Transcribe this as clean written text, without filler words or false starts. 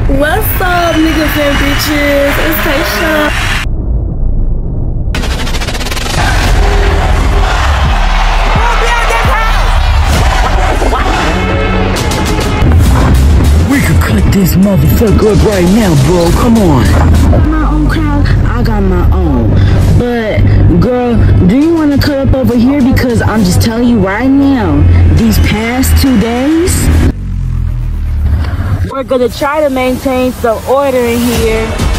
What's up, niggas and bitches? It's Taysha. We could cut this motherfucker up right now, bro. Come on. My own crowd, I got my own. But, girl, do you want to cut up over here? Because I'm just telling you right now, these past 2 days, we're going to try to maintain some order in here.